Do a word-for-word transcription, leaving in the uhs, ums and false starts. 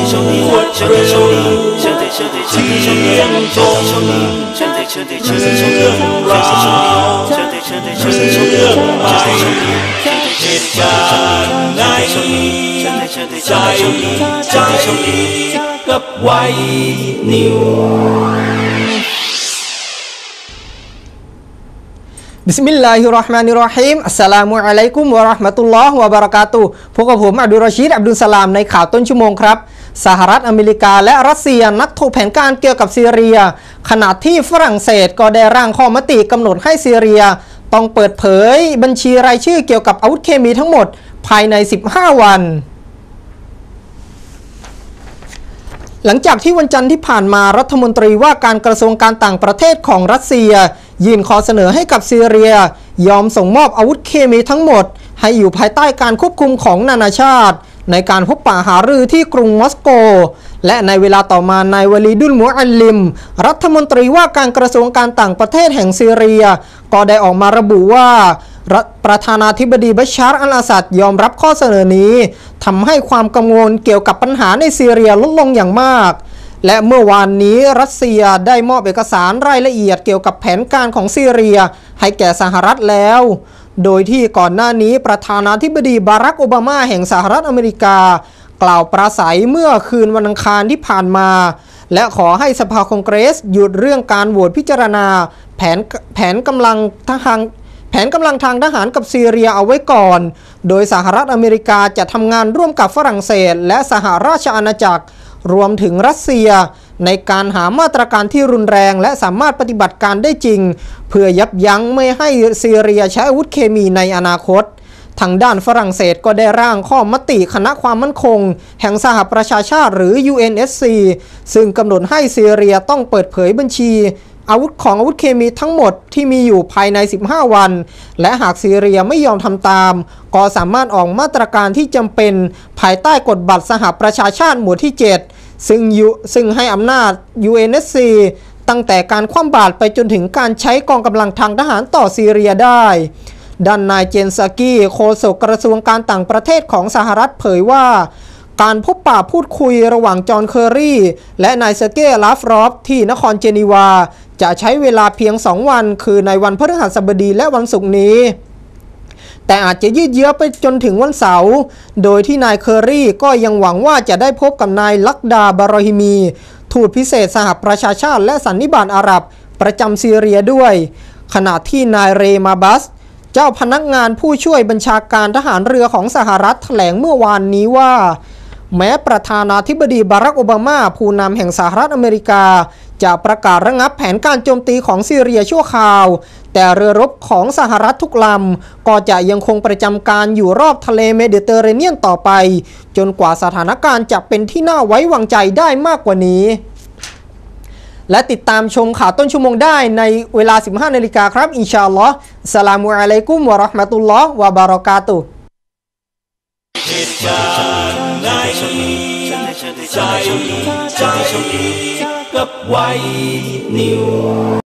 ใจใจกับไว้นิวบิสมิลลาฮิรเราะห์มานิรเราะฮีมอัสสลามุอะลัยกุมวะเราะห์มะตุลลอฮ์วะบะเราะกาตุฮ์พบกับผมอับดุลรอชีดอับดุลสลามในข่าวต้นชั่วโมงครับสหรัฐอเมริกาและรัสเซียนัดถกแผนการเกี่ยวกับซีเรียขณะที่ฝรั่งเศสก็ได้ร่างข้อมติกำหนดให้ซีเรียต้องเปิดเผยบัญชีรายชื่อเกี่ยวกับอาวุธเคมีทั้งหมดภายในสิบห้าวันหลังจากที่วันจันทร์ที่ผ่านมารัฐมนตรีว่าการกระทรวงการต่างประเทศของรัสเซียยื่นข้อเสนอให้กับซีเรียยอมส่งมอบอาวุธเคมีทั้งหมดให้อยู่ภายใต้การควบคุมของนานาชาติในการพบปะหารือที่กรุงมอสโกและในเวลาต่อมานายวลีดุลมุอัลลิมรัฐมนตรีว่าการกระทรวงการต่างประเทศแห่งซีเรียก็ได้ออกมาระบุว่าประธานาธิบดีบัชชาร์อัลอาสัดยอมรับข้อเสนอนี้ทำให้ความกังวลเกี่ยวกับปัญหาในซีเรียลดลงอย่างมากและเมื่อวานนี้รัสเซียได้มอบเอกสารรายละเอียดเกี่ยวกับแผนการของซีเรียให้แก่สหรัฐแล้วโดยที่ก่อนหน้านี้ประธานาธิบดีบารักโอบามาแห่งสหรัฐอเมริกากล่าวปราศัยเมื่อคืนวันอังคารที่ผ่านมาและขอให้สภาคองเกรสหยุดเรื่องการโหวตพิจารณาแผนแผนกำลังทหารแผนกำลังทางทหารกับซีเรียเอาไว้ก่อนโดยสหรัฐอเมริกาจะทำงานร่วมกับฝรั่งเศสและสหราชอาณาจักรรวมถึงรัสเซียในการหามาตรการที่รุนแรงและสามารถปฏิบัติการได้จริงเพื่อยับยั้งไม่ให้ซีเรียใช้อาวุธเคมีในอนาคตทางด้านฝรั่งเศสก็ได้ร่างข้อมติคณะความมั่นคงแห่งสหประชาชาติหรือ ยู เอ็น เอส ซี ซึ่งกำหนดให้ซีเรียต้องเปิดเผยบัญชีอาวุธของอาวุธเคมีทั้งหมดที่มีอยู่ภายในสิบห้าวันและหากซีเรียไม่ยอมทำตามก็สามารถออกมาตรการที่จำเป็นภายใต้กฎบัตรสหประชาชาติหมวดที่เจ็ดซึ่งซึ่งให้อำนาจ ยู เอ็น เอส ซี ตั้งแต่การคว่ำบาตรไปจนถึงการใช้กองกำลังทางทหารต่อซีเรียได้ด้านนายเจนซากี้โฆษกกระทรวงการต่างประเทศของสหรัฐเผยว่าการพบปะพูดคุยระหว่างจอห์นเคอร์รีและนายเซอร์เกย์ลาฟรอฟที่นครเจนีวาจะใช้เวลาเพียงสองวันคือในวันพฤหัสบดีและวันศุกร์นี้แต่อาจจะยืดเยื้อไปจนถึงวันเสาร์โดยที่นายเคอร์รีก็ยังหวังว่าจะได้พบกับนายลักดาบารอฮิมีทูตพิเศษสหประชาชาติและสันนิบาตอาหรับประจำซีเรียด้วยขณะที่นายเรมาบัสเจ้าพนักงานผู้ช่วยบัญชาการทหารเรือของสหรัฐแถลงเมื่อวานนี้ว่าแม้ประธานาธิบดีบารักโอบามาผู้นำแห่งสหรัฐอเมริกาจะประกาศระงับแผนการโจมตีของซีเรียชั่วคราวแต่เรือรบของสหรัฐทุกลำก็จะยังคงประจำการอยู่รอบทะเลเมดิเตอร์เรเนียนต่อไปจนกว่าสถานการณ์จะเป็นที่น่าไว้วางใจได้มากกว่านี้และติดตามชมข่าวต้นชั่วโมงได้ในเวลา สิบห้านาฬิกาครับอินชาอัลลอฮ์อัสสลามุอะลัยกุมวะเราะห์มะตุลลอฮ์วะบะเราะกาตุฮ์เหตุการณ์ในใจใจกับไว้นิว